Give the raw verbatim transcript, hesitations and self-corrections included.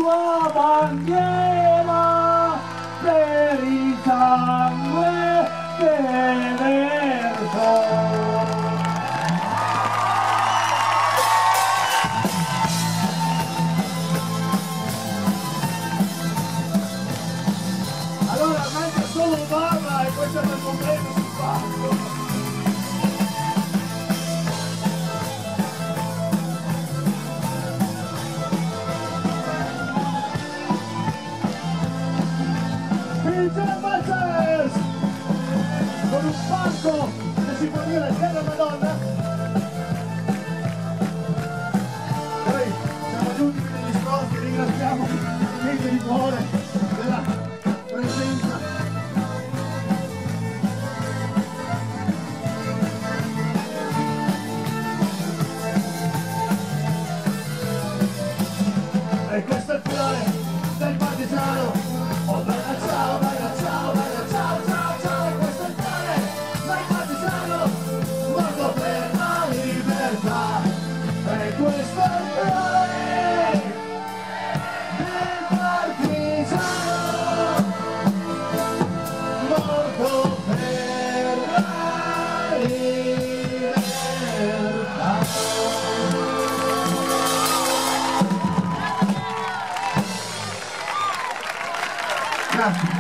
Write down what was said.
tua bandiera per il sangue che verso. Allora manca solo Obama e questo è il completo sul palco. I Jailbusters con un palco che si può dire della Madonna. Noi siamo gli ultimi degli scontri, ringraziamo niente di cuore della presenza. E questo è il finale del partigiano. Oh bella ciao, bella ciao, bella ciao, ciao, ciao. E questo è il finale del partigiano, morto per la libertà. E questo è il finale del partigiano, morto per la libertà. Grazie.